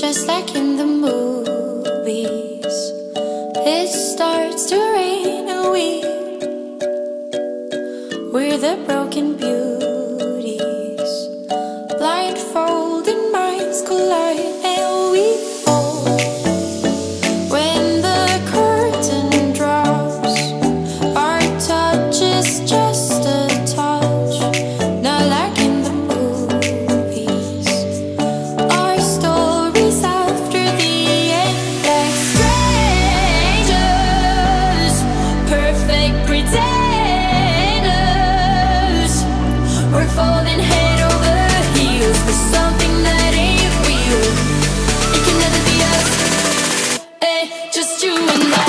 just like in the movies. It starts to rain and we're the broken beauties. Blindfolded minds collide and we fall. When the curtain drops, our touch is just a touch, not like in the movies. Our stories after the end, like strangers, perfect pretenders. We're falling head over heels for something that ain't real. It can never be us, just you and I.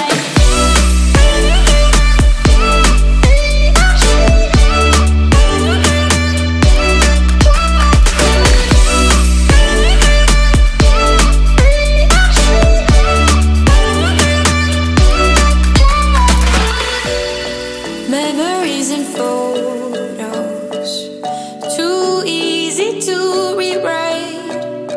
Memories and photos, too easy to rewrite,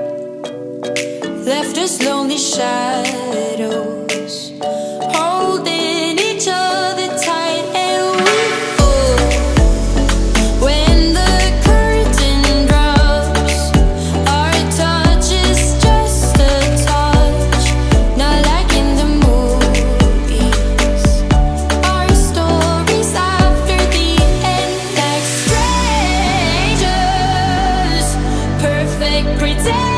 left us lonely shadows, holding each other tight and we fall. When the curtain drops, our touch is just a touch, not like in the movies. Our stories after the end, like strangers, perfect pretenders.